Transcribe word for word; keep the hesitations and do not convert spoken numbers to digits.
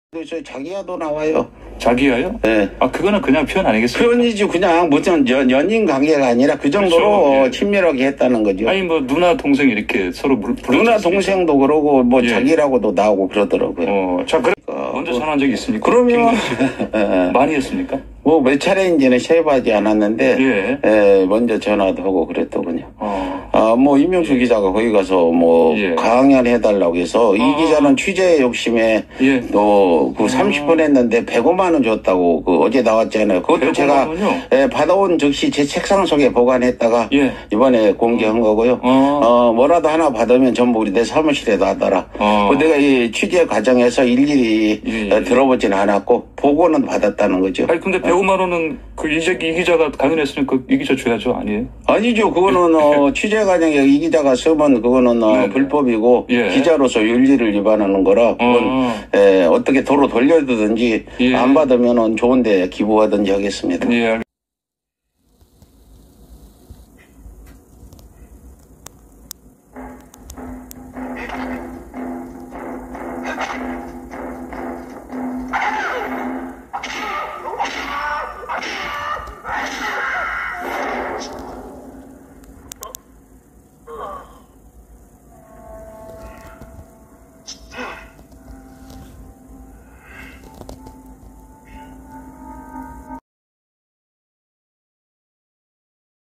저 자기야도 나와요. 자기야요? 네. 아, 그거는 그냥 표현 아니겠습니까? 표현이지 그냥 무슨 연, 연인 관계가 아니라 그 정도로 그렇죠. 예. 친밀하게 했다는 거죠. 아니, 뭐, 누나, 동생 이렇게 서로 불, 불렀지 누나 않습니까? 동생도 그러고 뭐 예. 자기라고도 나오고 그러더라고요. 어, 자, 그래. 그러니까 먼저 뭐, 전화한 적이 있습니까? 그러면 예. 많이 했습니까? 뭐 몇 차례인지는 세봐지 않았는데 예. 예, 먼저 전화도 하고 그랬더군요. 어. 아, 뭐 이명수 기자가 거기 가서 뭐 예. 강연 해달라고 해서 이 아. 기자는 취재 욕심에 예. 또그 삼십 분 했는데 백오만 원 줬다고 그 어제 나왔잖아요. 그것도 제가 예, 받아온 즉시 제 책상 속에 보관했다가 예. 이번에 공개한 거고요. 어. 어, 뭐라도 하나 받으면 전부 우리 내 사무실에 놔둬라. 어. 그 내가 이 취재 과정에서 일일이 예, 예. 어, 들어보지는 않았고 보고는 받았다는 거죠. 아니, 근데 백오만 원은 그 이 기자가 강연했으니까 이 기자 줘야죠, 아니에요? 아니죠. 그거는 어, 취재 과정에 이 기자가 쓰면 그거는 어, 네네. 불법이고 예. 기자로서 윤리를 위반하는 거라 그건 어. 에, 어떻게 도로 돌려두든지 예. 안 받으면은 좋은데 기부하든지 하겠습니다. 예.